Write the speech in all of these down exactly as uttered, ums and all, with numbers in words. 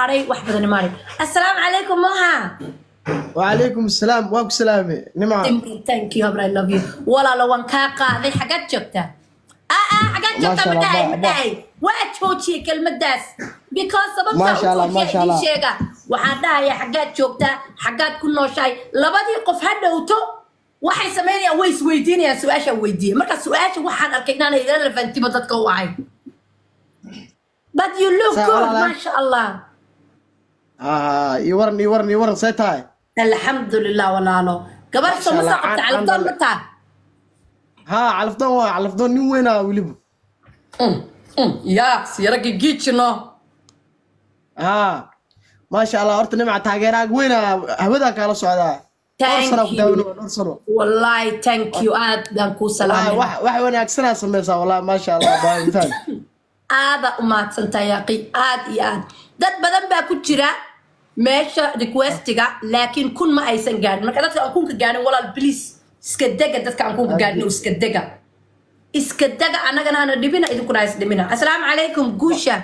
إماري واحد بدن إماري السلام عليكم موها وعليكم السلام واك سلامي نمعة thank you I love you ولا لو أن كاقا ذي حاجات شفتها آه آه حاجات شفتها مداي مداي وأتشوتشي كلمة داس because سبب ما شاء الله ما شاء الله وحدها يا حاجات شفتها حاجات كنا شيء لبدي قف هذا وتو waxay sameeyaan way isweydiinayaan su'aasha weydiiyay marka su'aasha waxaan arkay inaan irrelevant ba dadka u ahay but you look good ma sha Allah ah iwaran iwaran iwaran say tahay alhamdulillah walaalo gabar soo ma qabta calafdoon ma taa ha calafdoon waa calafdoon nin weyn ah waliba um um yaa siyaragi giijino ha ma sha Allah horta nimca taageeraag weyn hawada kala socdaa thank you والله thank you aad baan ku salaamay wax wax wanaagsan aad sameeysaa wallahi ma sha Allah baan aad u maadsantahay yaqi aad iyo aad dad badan baa ku jira meesha requestiga laakiin kun ma aysan gaarin marka dadka aan kunka gaarin walaal please iska daga dadka aan kunka gaarin iska daga iska daga anagana ana dhibina idinku dhays dhibina assalaamu alaykum guusha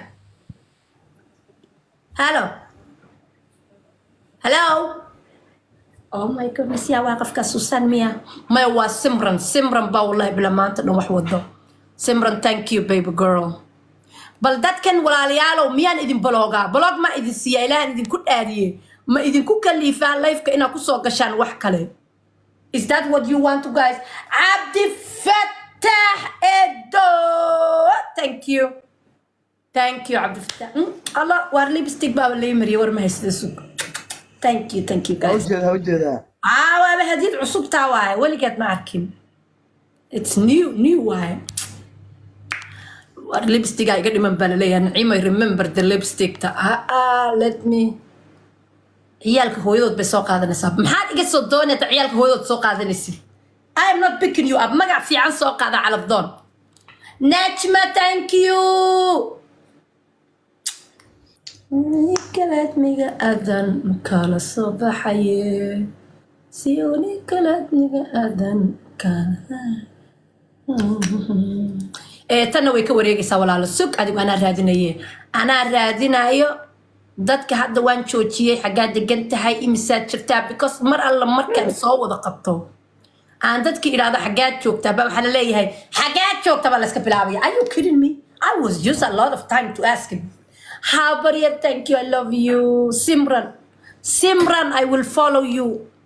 hello hello oh my goodness يا واقف كسوسان ميا ما هو سمرن سمرن با والله بلا ما انت نوح وضو سمرن thank you baby girl بل داد كان walaalyaalo miyaan idin bloga blog ma idin siya ilaa idin ku dhaariye ma idin ku kaliifaan live ka ina ku soo gashaan wax kale is that what you want to guys Abdi Fattah Edo thank you thank you Abdi Fattah Allah war lipstick baa la yimri war ma haysto suuq thank you thank you guys hawjada hawjada ah waa hadid cusub taa waay waligeed ma arkin it's new new waay war lipstick ay ga dhiman baa leeyahay Naima remember the lipstick ta ah ah let me ciyalka hooyadood bay soo qaadanaysaa maxaad iga soo doonaytaa ciyalka hooyadood soo qaadanaysid I am not picking you up magac fiican soo qaada calafdoon Najma thank you نيكلت ميجا أذن كلا صباحية سيوني كلت ميجا أذن كلا إيه تنوي كوريجي سوالله السوق أدي أنا رادينيه أنا رادينايو dadka hadda waan joojiyay xagaad degan tahay imsaad jirtaa because mar alla markan soo wada qabto aan dadka iraado xagaad joogtaa ba waxa la leeyahay xagaad joogtaa baa la iska bilaabay are you kidding me I was just a lot of time to ask him how but yeah, thank you I love you Simran Simran I will follow you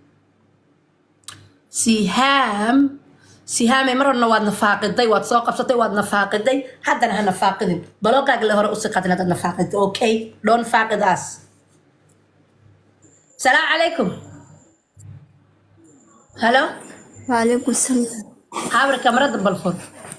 Siham Siham marna waad nafaaqiday waad soo qabsatay waad nafaaqiday haddana ha nafaaqidin balooqaaga la hore u siqaadin hadda nafaaqid okay don't faaqid us salaam alaykum hello wa alaykum salaam habar kamarada balfur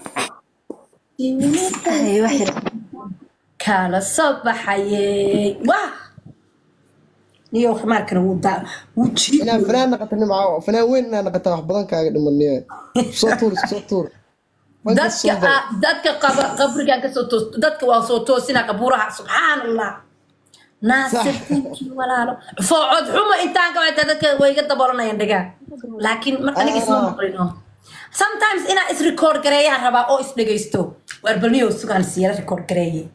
ay waxir kala sabaxayay wah niyo xamaarkan uu daa wuji ina fanaan naqatay maca fanaan weyn ina naqatay wax badan kaaga dhimanay soo tuur soo tuur dadka dadka qabrigan ka soo toos dadka waa soo toosina qabuuraha subhanallah naasirtii walaalo foocod xuma intaan ka wada dadka way iga dabolanayaan dhaga laakiin marka aniga isma maqlino sometimes ina is record gareeyaan rabaa oo is dhageysto warbaniyo sugan siira record gareeyay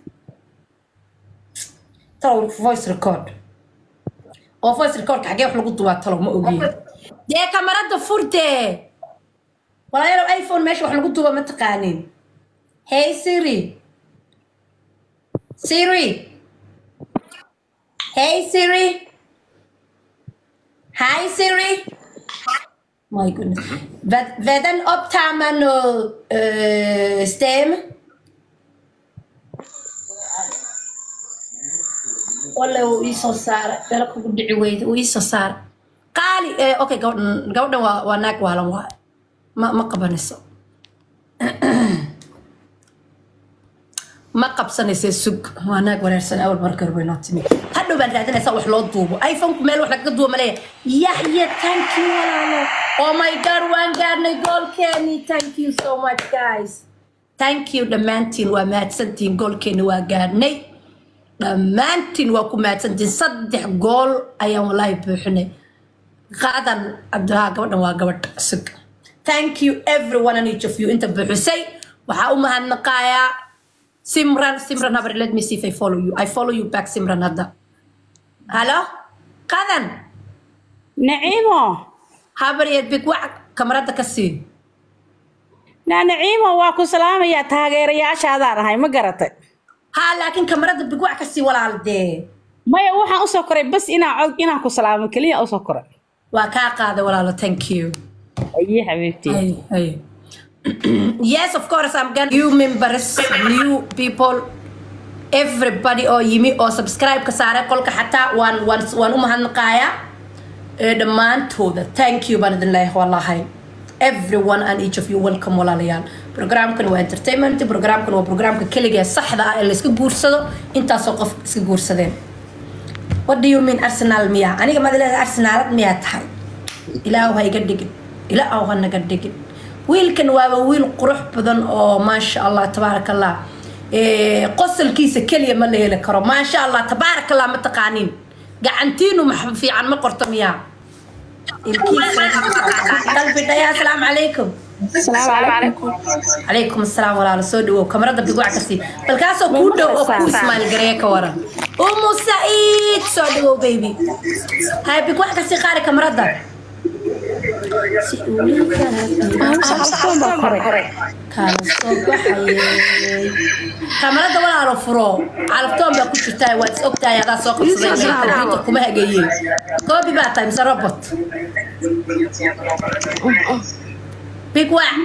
taw voice record oo voice record xagee wax lagu duubaa talo ma ogiin dee kamarada furte wala yaro iPhone meesha wax lagu duubaa ma taqaanin hey Siri Siri hey Siri hi Siri my goodness vad vadan upptar man uh, stem ولا ويسو صار بلا كو دحي ويد ويسو صار قالي إيه اوكي غودن غودن وا ناك والان وا ما ما قبنسو ما قبسنيسه سوق وا ناك وريرسن اول markar way nootimi hadhow baan raadinaysa wax loo duubo iPhone meel wax laga duubo malay yahya thank you walaalo oh my god waan gaarnay goolkeeni thank you so much guys thank you dhamaantiin waa mahadsantiin goolkeeni waa gaarnay dhamaantiin waa ku mahadsantiin saddex gool ayaan wallahi buuxinay qaadan abdaha gabadhan waa gabadh sug thank you everyone and each of you inta buuxisay waxa u mahadnaqayaa Simran, Simran, Habar, let me see if I follow you. I follow you back, Simran, Hadda. Hello? Qadan? Naciimo. Habar, yad big wac, kamarada kasi. Na Naciimo waa ku salaamaya taageerayaashaada ahay ma garatay. Ha, laakiin kamarada big wac kasi walaalde. Maya waxaan u soo koray bas inaan cod inaan ku salaamo kaliya u soo koray. Waa ka qaada walaalo, thank you. Ayi xabiibti. Ay, ay. Yes, of course, I'm gonna new members, new people, everybody oo yimi oo subscribe ka saaray qolka xataa waan waan waan u mahadnaqayaa ee dhamaantooda. Thank you baan idin leeyahay wallahi. Everyone and each of you welcome walaalayaal. Programkan waa entertainment, programkan waa programka kaliya saxda ah ee la iska guursado intaas oo qof iska guursadeen. What do you mean Arsenal miya? Aniga ma leeyahay Arsenal miya tahay. Ilaahu ha iga dhigin. Ilaahu ha naga dhigin. wiilkan waa wiil qurux badan oo ma sha Allah tabarakallah ee qosolkiisa kaliya ma leeyahay karo ma sha Allah tabarakallah ma taqaanin gacantiinu ma fiican ma qorto miya qalbi daya assalaamu calaykum Assalaamu calaykum. calaykum assalaam walaal soo dhawow kamarada big wac kasi balkaasoo ku dhow oo ku ismaal gareeya ka waran umu Said soo dhawow baby hay big wac kasi qaari kamarada kamarada walaalo furo calaftoon baa ku jirtaa waad is ogtahay adaa soo qabsaday computer kuma hagaeyeen koobi baa tahay mise robot big wac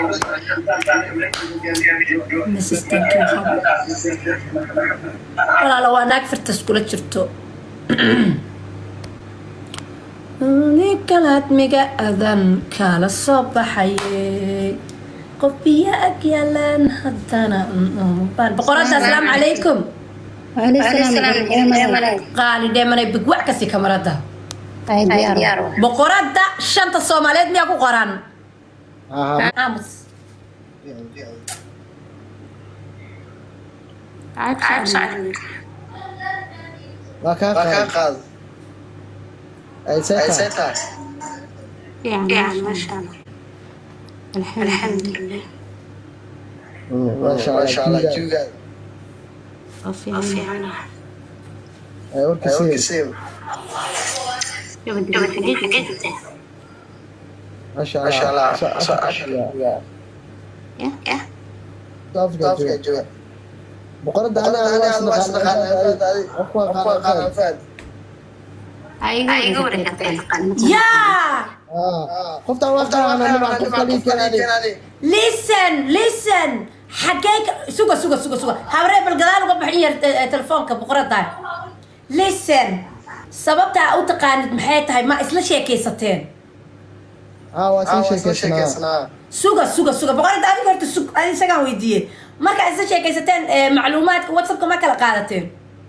walaalo waa naag firtas kula jirto ninkalaad miga adan kala soo baxayay qof biyo ag yaalaan haddana boqorada assalaamu calaykum qaali dheemanay big wac kasi kamarada boqorada shanta soomaaliyeed miyaa ku qoran aamus waa kaa qaad أي سيطة يعني ما شاء الله الحمد لله ما شاء الله جوجا وفي عنا أيوة كسير ما شاء الله يا طاف يا جوجا بقرد أنا أنا أصدق أنا أخوة قال فاد أيوة يا قفت واقع أنا ما قفت لي كنادي listen listen حكيك سوق سوق سوق سوق هوري بالقدال وقبحية تلفونك بقرطة listen سببتها أو تقاند محيطها ما إسلا شيء كيستين اه واسي شيء كيسنا سوق سوق سوق بقرطة أنا قلت سوق أنا سجان ويديه ما كان إسلا شيء كيستين معلومات واتساب ما كلا قادتين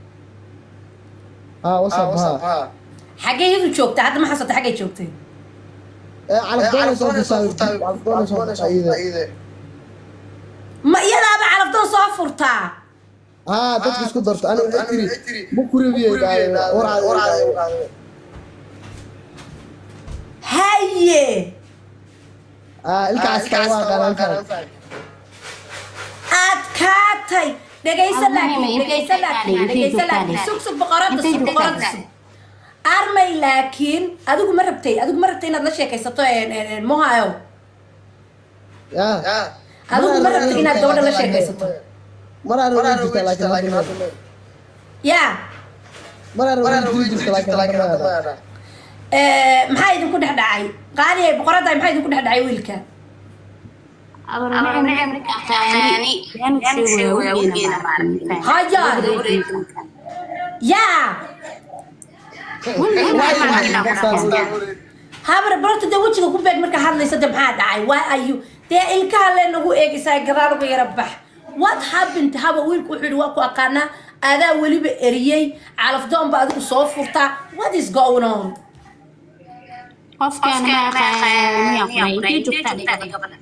اه وصف ها حاجة هذو شوكت حتى ما حصلت حاجة شوكتين على الدولة صوت يساوي على الدولة صوت أيده ما يلا بعرف دون صفرتها اه dadka isku darto ana ektiri bukuriye ورا ورا هاي اه الكاس كان قران adkaatay dhagaysa laakiin dhagaysa laakiin dhagaysa laakiin sug sug boqorada sug boqorada sug armay laakiin adigu ma rabtay adigu ma rabtay inaad la sheekaysato ee mohayo ya adigu ma rabtay inaad gabadha la sheekaysato marar way jirtaa laakiin ya marar way jirtaa laakiin ee maxaa idinku dhex dhacay qaaliye boqorada maxaa idinku dhex dhacay wiilka هاجر يا هابر برت ده وجهك ku beeg marka hadlaysa maxaa dhacay why are you dee ilkaha le nagu eegisay gadaal uga yara bax what happened haba wiilku wuxuu waa ku aqaana adaa waliba eriyay calaf doon ba adigu soo furta what is going on qofkan ma aqaan ya qeey joogta gabadha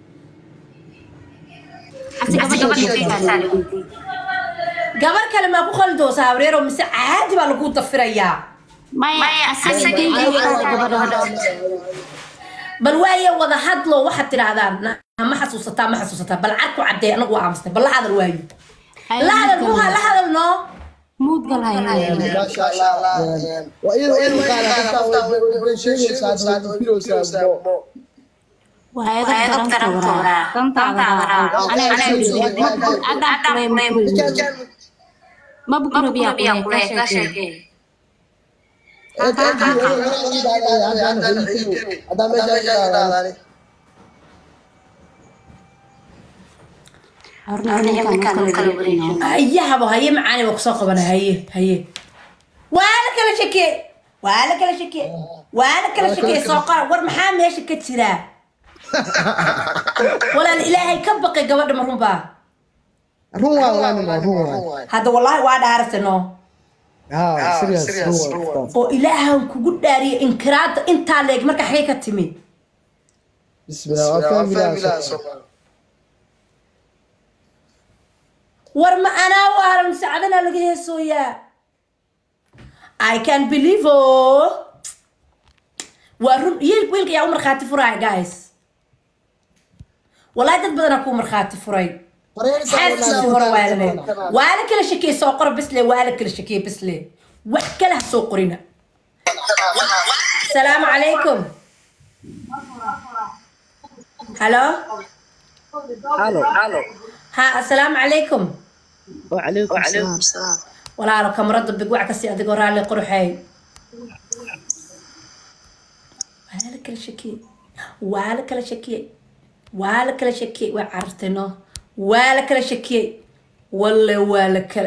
gabar kale ma ku khaldo sawreero mise caadi baa lagu dafirayaa maya asagii gabadha bal waaye wada hadlo waxa tiraadaan ma xasuusataa ma xasuusataa bal arku caday anagu aamusnay bal hadal waayo لا هذا الموها لا هذا النو مود قال هاي ما شاء الله وإذا وإذا قال هذا شيء ساعد الفيلو ساعد وهذا قدرت ورا كنت على أنا أنا ما بقول بيا كل شيء أيها هي معاني وقصاقة بنا هي هي وأنا كلا شكي وأنا كلا شكي وأنا كلا شكي ساقر ور محام يا شكي ترى ولا الإلهي كبقي قبل مرهم با هو وانا هو هذا والله واحد عرفت إنه ها سيريس هو oo ilaahan kugu dhaariyo inkiraada inta leeg marka xigay ka timi bismillah war ma ana waaran saacadana laga heesooya I can't believe oh warun yeel wiilka yaa umar khaati furay guys wallahi dad badan ku umar khaati furay waala kala shakey soo qor bisle waala kala shakey bisle wax kala soo qorina السلام عليكم هلو هلو هلو ها السلام عليكم وعليكم السلام ولا لو كم رد بقوع كسي ادق ورالي قرحي ولا كل شكي ولا كل شكي ولا كل شكي وعرفتنه ولا كل شكي ولا ولا كل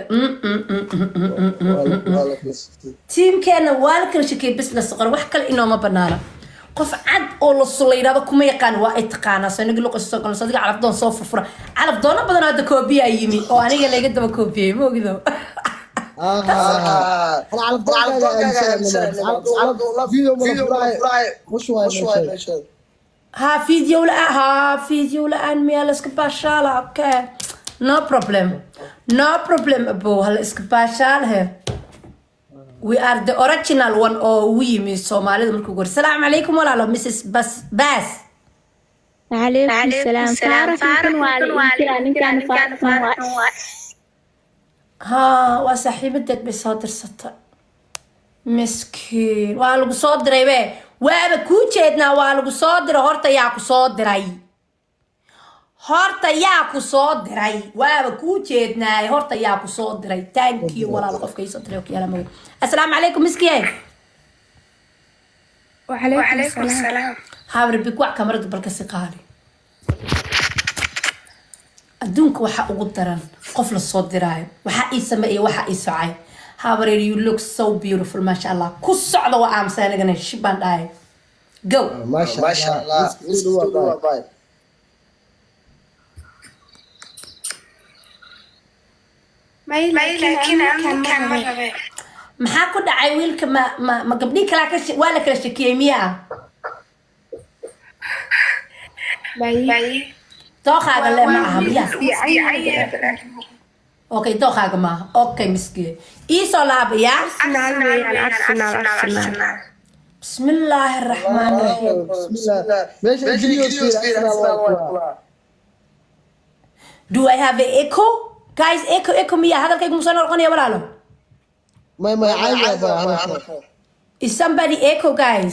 تيم كان ولا كل شكي بس للصغر وحكى انه ما بنانا قف عد او لصلينا كما يقان وا اتقانا سنقول قصه صدق عرف دون سو فرفره عرف دون بدن هذا كوبي يمي او انيغا ليغا دبا كوبي ما اوغدو اه انا عرف دون عرف فيديو مفراي مش وايد ها فيديو لا ها فيديو لا ان ميال اسكباشال اوكي no problem no problem ابو هل اسكباشال هي we are the original one or we miss Somali markuu goor salaam alaykum walaalo missus bas bas عليكم السلام فارق والي كان فارق ها وصاحبتك بصادر سطر مسكين waa lagu soo diray be waaba ku jeednaa waa lagu soo diray horta yaa ku soo diray horta yaa ku soo diray waaba ku jeednaa horta yaa ku soo diray thank you walaalo qofka ii soo diray oo kiyala maga assalaamu alaykum miskiin وعليكم السلام habar bikuwa kamarada balka si qaali adduunka waxa ugu daran qof la soo diraayo waxa ii sameeyay waxa ii socay habar you look so beautiful ma sha Allah ku socdo waa aamsanagana shibaan dhaay go ما شاء الله ما لكن أنا كان مرة maxaa ku dhacay wiilka ma ma ma gabdhi kala ka waa la kala shakiyay miya باي dooqaaga le ma aha miya okay dooqaaga ma okay miskiin ii soo laabaya bismillahir rahmanir rahim بسم الله ماشي فيديو do I have an echo guys echo echo miya hadalkaygu musan noqonaya walaalo ما ما عايز is somebody echo guys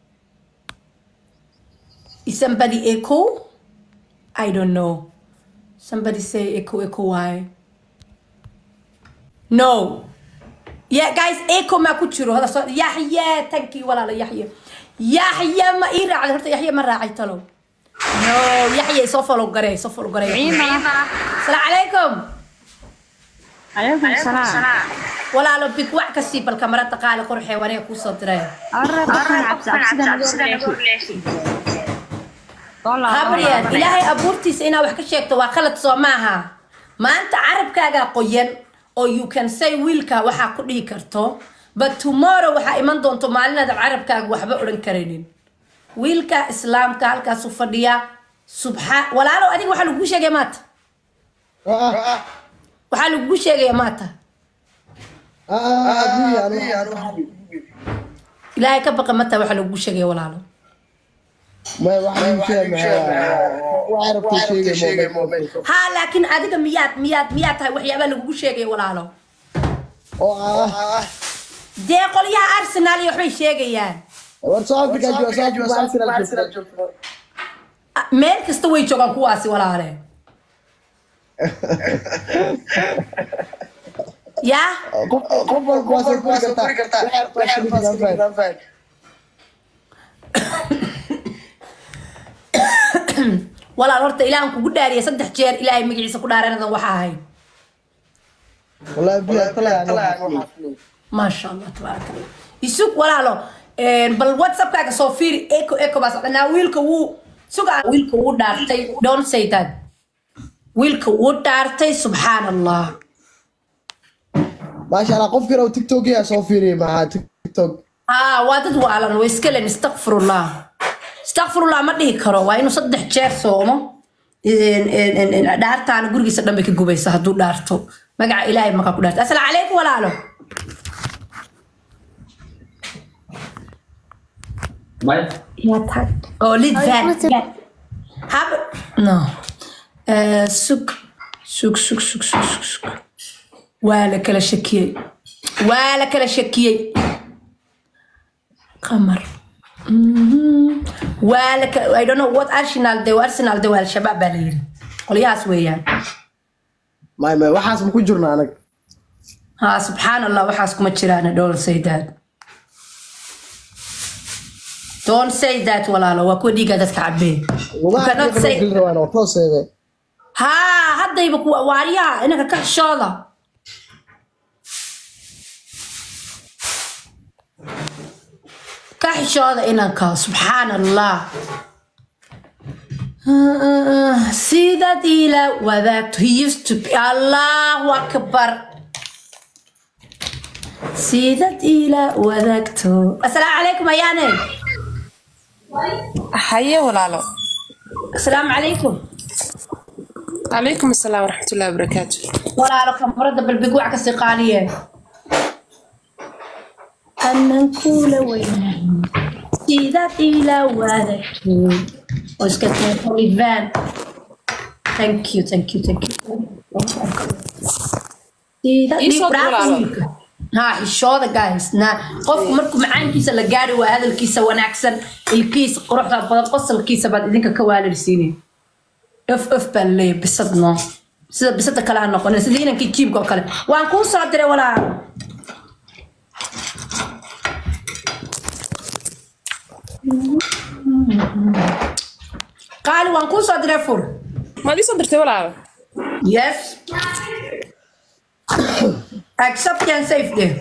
is somebody echo I don't know somebody say echo echo why no yeah guys echo ma ku jiro hada soo yahya tanki walaalo yahya yahya ma ii raacay horta yahya ma raacay talo no yahya soo follow garay soo follow garay assalamu alaykum عليكم السلام walaalo big wax ka sii balka marada qaali qurxay wanee ku soo diray habriyan ilaahay abuurtiisa inaa wax ka sheegto waa qalad soo maaha maanta carabkaaga qoyan oo you can say wiilka waxa ku dhihi karto but tomorrow waxa iman doonto maalinada carabkaaga waxba oran kareenin wiilka islaamka halkaas u fadhiya subhaan walaalo adiga waxa lagu sheegay maanta waxa lagu sheegay maanta ilaahay ka baqa mata waxa lagu sheegay walaalo ما واحد يمشي وعارف كل شيء موبايل ها لكن adiga miyaad miyaad miyaad tahay waxyaabo lagu sheegay walaalo oo ah dee qolyaha Arsenal iyo waxbay sheegayaan war soo afrika jooga soo Arsenal meel kasta way joogan kuwaasi walaale ya qof walba waa soo kori kartaa waxay rabtaa walaal horta ilaahan kugu dhaariyay saddex jeer ilaahay magaciisa ku dhaaranadan waxa ahay wallahi biya talaa ma sha Allah tabarakallah isuk walaalo een bal WhatsApp kaaga soo fiiri eco eco bas ana wiilka wuu suga wiilka wuu dhaartay don't say that wiilka wuu dhaartay subhanallah ما شاء الله قف كده تيك توك يا soo fiiri ma تيك توك اه waa dad waalan way iska leen astaghfirullah astaghfirullah ma dhihi karo waa inuu saddex jeer soomo in in dhaartaan gurigiisa dhanbe ka gubaysa haduu dhaarto magaca ilaahay ma ka ku dhaarto assalaamu alaykum walaalo Mai ya tag oo lid van hab no eh suk suk suk suk suk suk wala kala shakiyay wala kala shakiyay qamar wala I don't know what Arsenal they Arsenal they wal shabab balayir qoliyaas weeyaan ما ما waxaas ma ku jirna anag ha subhanallah waxaas kuma jiraan don't say that don't say that walaalo waa ku dhiga dadka cabbe cannot say ha hadayba ku waariya inaka ka xishooda كحشوده إنك سبحان الله سيدة إلى وذاك he used to be الله أكبر سيدة إلى وذاك السلام عليكم أياني حيا ولا لا السلام عليكم عليكم السلام ورحمة الله وبركاته ولا لكم فرد بالبقوع كسقانية أنا كل وين سيدات إلى وادك وسكتنا في فان thank you thank you thank you سيدات إلى ها الشوطة guys نا قف مركو معان كيسة لقاري وهذا الكيسة ونعكسن الكيس قروحها بدل قص الكيسة بعد إذنك كوالي رسيني اف اف باللي بصدنا بصدق كلام نقول سيدينا كي تجيب كلام وانكون صادرة ولا قالوا وانكون صادرة فور ما دي صدرتي ولا yes accept and save them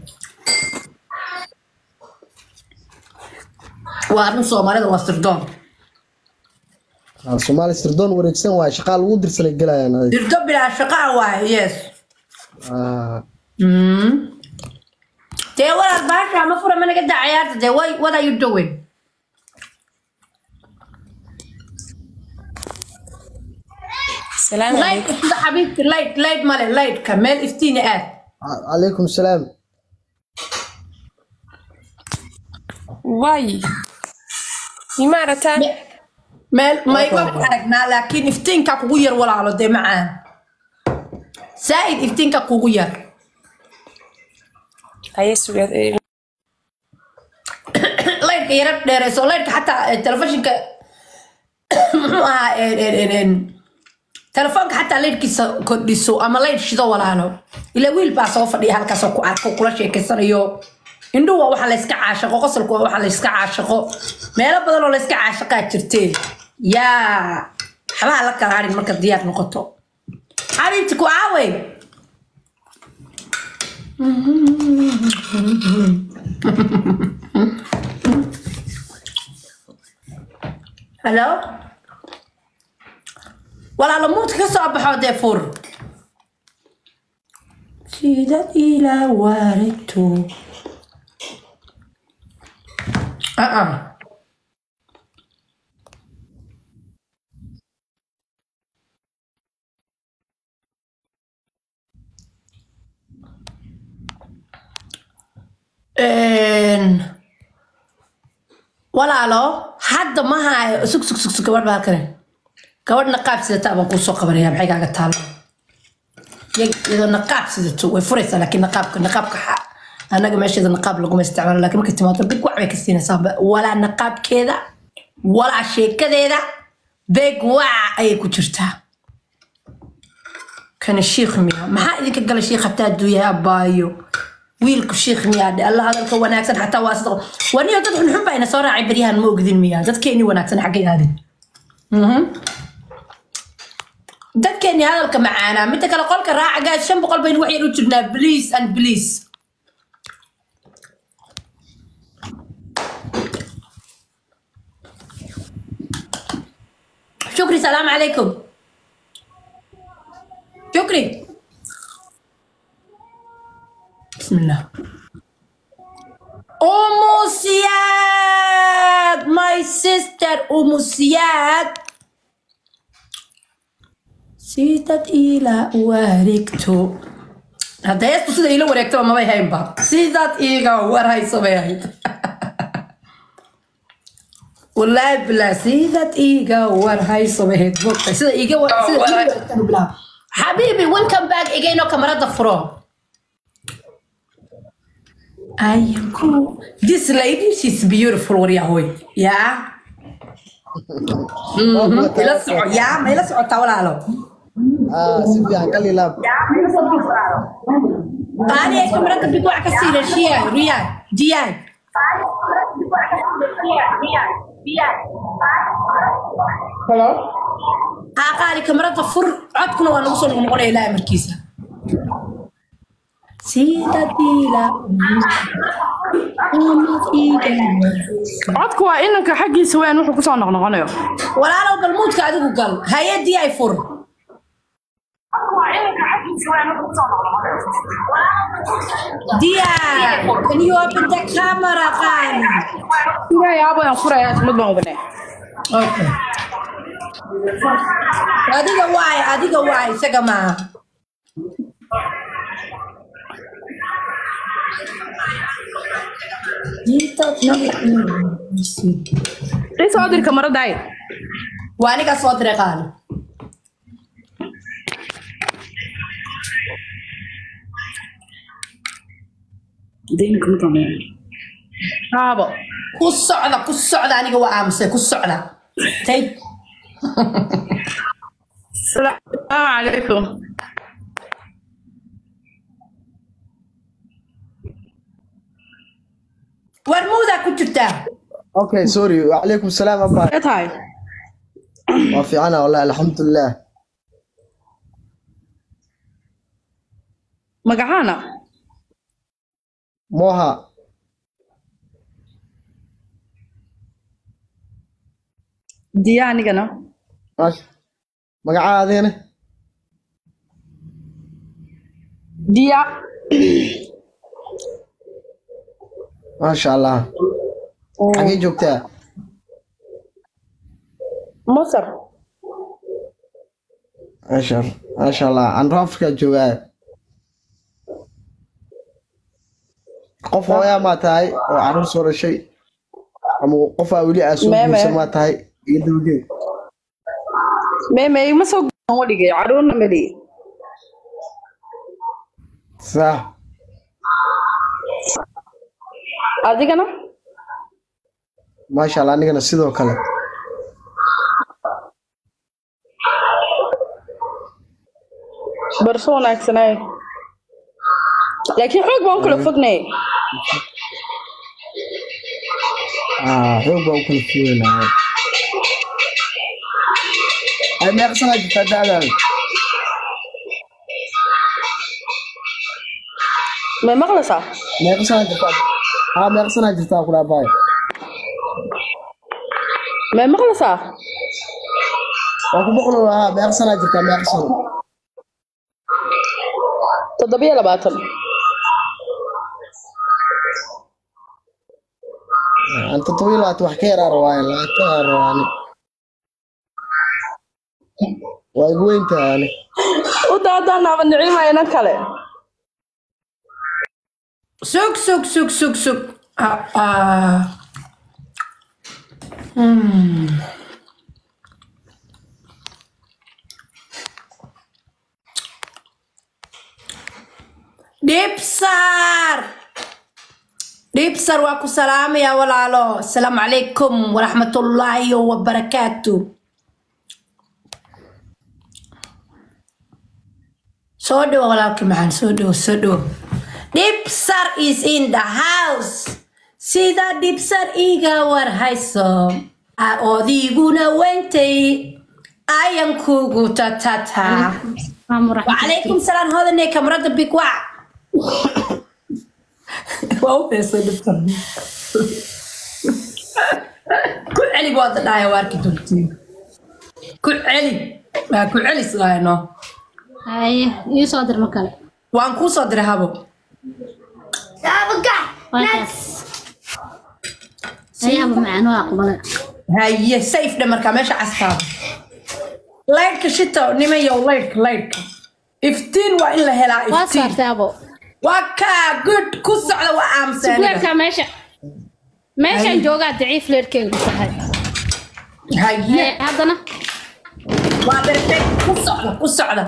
وأنا Soomaalida waa sirdoon Soomaali sirdoon wareegsan waa shaqaal ugu dirsan galayaan dirdo bila shaqa waa yes ah mm tee wala baasha ma fura mana gada ciyaarta tee way what are you doing السلام عليكم لايت حبيبتي لايت لايت مالي لايت كمل افتيني اه عليكم السلام واي إمارة مال ما يقف حرقنا لكن افتينك قوير ولا على دي معان زائد افتينك قوير هاي سويت لايت يرد ديرسو لايت حتى التلفزيون ك تلفونك حتى leedkiisa kordhiso ama leed shido walaalo ila wiil baa soo fadhiya halkaas oo ku arko kula sheekaysanayo indhu waa waxa la iska caashaqo qosolku waa waxa la iska caashaqo meelo badan oo la iska caashaqaa jirtee yaa xabaa la kala harin marka diyaar noqoto xariirti ku aaway hello ولا لموت كسب حد فور سيدة إلى واردتو آه آه إن ولا لا حد ما هاي سك سك سك سك وربا كره gabadh naqaab sidata baan kuu soo qabanaya maxay kaaga taalo iyadoo naqaab sidato way furaysaa laakiin naqaabka naqaabka anaga meesheeda naqaab laguma isticmaalo laakiin markay timaado big wax bay ka siinaysaa walaa naqaabkeeda walaa sheekadeeda big wax ayay ku jirtaa كان الشيخ ميا ما حد يذكر قال الشيخ حتى دويها بايو ويلك الشيخ ميا الله هذا الكون أكثر حتى واسط وأنا تدخل نحب أنا صار عبريها الموجودين ميا تذكرني وأنا أكثر حقي هذه اها تذكرني هذا الكم معانا متى قال قولك راعي قاعد شنب قلبين وحي رجلنا بليز أند بليز شكري سلام عليكم شكري بسم الله أم سياد ماي سيستر أم سياد سيدت إلى وريكتو هذا يسطو سيدة إلى وريكتو ما بي هايم باب سيدت إيغا ورهاي صبيهي والله بلا سيدت إيغا ورهاي صبيهي سيدة إيغا ورهاي صبيهي حبيبي welcome back again no camera from I am cool this lady she's beautiful وريا هوي yeah لا سعو يا ما لا سعو تاولا له اه سيبي عن قلي لاب قالي كاميرا بيقول كسير الشيء ريان ديان hello أقالي كاميرا فر عدكنا ونوصل ونقول إلى مركزها سيدتي لا عدكوا إنك حقي سوي نروح كسر نغنغنيو ولا لو قلموت كعدو قال هيا دي أي فر ديا can you open the camera قال يا أبو يا فرا يا تمد بانغني okay adiga waay adiga waay isaga ma إيه soo dir kamarada ay waa aniga soo diray qaali دين كم تمام هابا ku socda ku socda aniga waa aamusay ku socda tay السلام عليكم warmuuda ku jirtaa اوكي سوري وعليكم السلام ابا ايه هاي ما في عنا والله الحمد لله مقعانا موها دياني كنا ماشي مقعا هذين ديا ما شاء الله حقي جوكتا مصر ما شاء الله ما شاء الله عن رافك جوكا قف هويا ما تاي وعروس ولا شيء أما قف أولي أسوق ما تاي يدوجي ما ما يمسوا قولي عرونا ملي صح هذه كنا ما شاء الله أنا كنا سيدو كله برسونا أكسناي لكن حق بانكل فقني آه هو بوكل فينا أي ما يقصنا جدا هذا ما مغلسة ما يقصنا جدا ها ما يقصنا جدا كلا باي ما مغلسة وأكو بقولوا ها ما يقصنا جدا ما يقصنا تضبيه لباتن أنت طويلة توحكي رواية لا ترواني وأقول أنت يعني ودا دا نابا نعيم هاي نكالي سوق سوق سوق سوق سوق آه آه دبسر واكو سلام يا ولالو السلام عليكم ورحمة الله وبركاته سودو ولكن معن سودو سودو دبسر is in the house سيدا دبسر إيغا ورهايسو أوديغونا وينتي أيام كوغو تاتاتا وعليكم السلام هذا نيكا مرد بكوع واو بس دبسر كل علي بوضع دايا واركي دولتي كل علي ما كل علي سلاينو هاي يصادر مكان وانكو صدر هابو واكس هاي أبو معان واقبل هاي سيف دمركا ماشي عسكار لايك شتا نمية ولايك لايك افتين وإلا هلا افتين واصرت أبو وكا قد كس على وعام سنة سبوعك ماشي ماشي جوجا ضعيف ليركين هاي هذا أنا وابرتك كس على كس على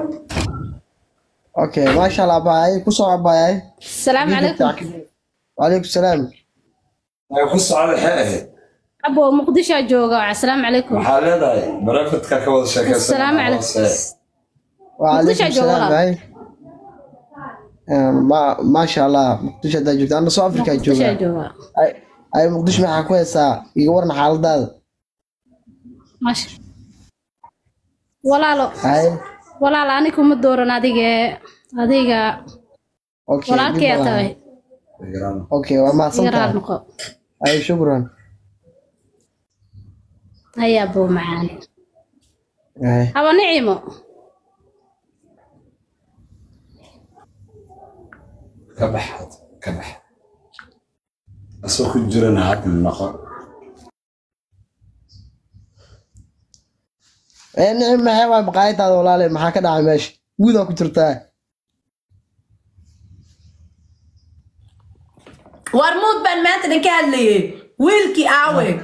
اوكي ما شاء الله باي كسر باي السلام عليكم وعليكم السلام يخص على الحقيقة أبو مقدشة جوجا السلام عليكم حالنا مرافقتك كود شكل السلام عليكم وعليكم السلام باي ما ما شاء الله مقدشة دا جوجا أنا سو أفريقيا جوجا أي أي مقدش معها كويسة يورنا حال ده ماشي ولا لا أي ولا لا أنا كم الدور ناديجة ناديجة أوكي ولا كي أتوي أوكي وما صنطة أي شكرا هيا أبو معاني أي أبو نعيمو كبحت كبح أسوق الجيران هات من النقر إيه نعم معي وبقايت هذا ولا لي محاكا دعم ماشي وذا كترتاه ورمود بان مانت نكال لي ويلكي آوي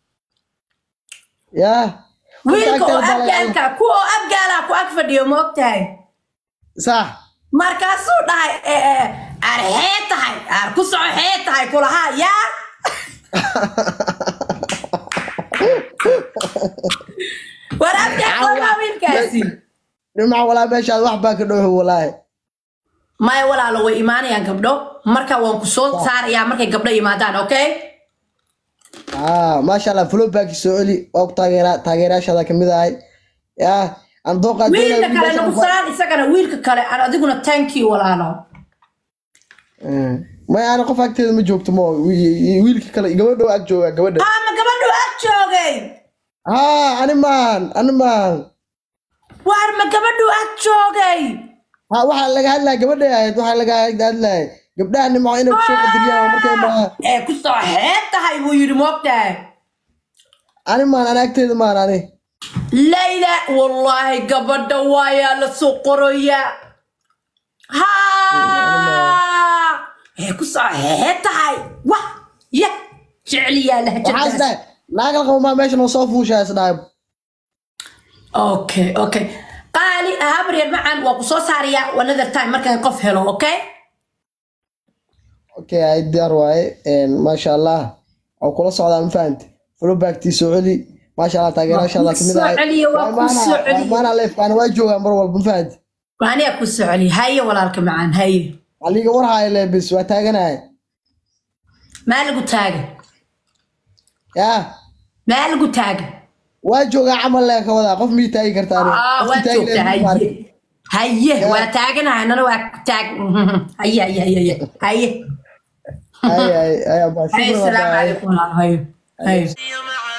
يا ويلكو أبقالكا كو أبقالا كو أكفر ديو موقتاي صح مركاسو داي أرهيتاي أركسو حيتاي كلها يا ورابجا كلها ويلكاسي نمع ولا ماشي هذا واحد باكر نوح والله ما ولا لو إيماني قبضو مركا وانكو صوت صار يا مركا قبضو إيمادان أوكي آه ما شاء الله فلو باك سؤالي وقت تاجر تاجراش هذا كم ذا يا أنا دوقة ويلك كلا نقصان إسكنا ويلك كلا أنا أديكونا thank you ولا لا ما أنا قف أكتر من جوك تمو ويلك كلا قبضو أكجو قبضو آه ما قبضو أكجوجي آه أنا مان أنا مان وار ما قبضو أكجوجي ها واحد لقى هلا قبضو يا واحد لقى هلا قبضو أنا ما أنا بسوق الدنيا مركب ما إيه كسر حتى هاي هو يرموك ده أنا مان أنا أكتر مان أنا ليلى والله قبضو ويا لسوقرية ها إيه كسر حتى هاي واه يا شعلي يا لهجة حاسة لا قال ما ماشي نصوفه شاي سنايب أوكي أوكي قالي أهبري معن وقصص عريا ونذر تايم مركز قف هلو أوكي اوكي هاي الديار واي ما شاء الله او كل صعود فهمت فلو باكتي سعودي ما شاء الله تاجر ما شاء الله كمية سعودي وكل سعودي ما انا ليف انا واجو امر والله فهمت وانا اكو سعودي هاي ولا لك معان هاي علي ور هاي لبس وتاجنا ما لقوا تاج يا ما لقوا تاج واجو عمل لك ولا قف مي تاي كرتاني اه واجو هاي هاي وتاجنا انا واك تاج هاي هاي هاي هاي هاي هاي هاي السلام عليكم هاي هاي